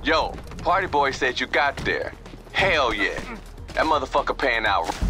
Yo, Party Boy said you got there. Hell yeah. That motherfucker paying out.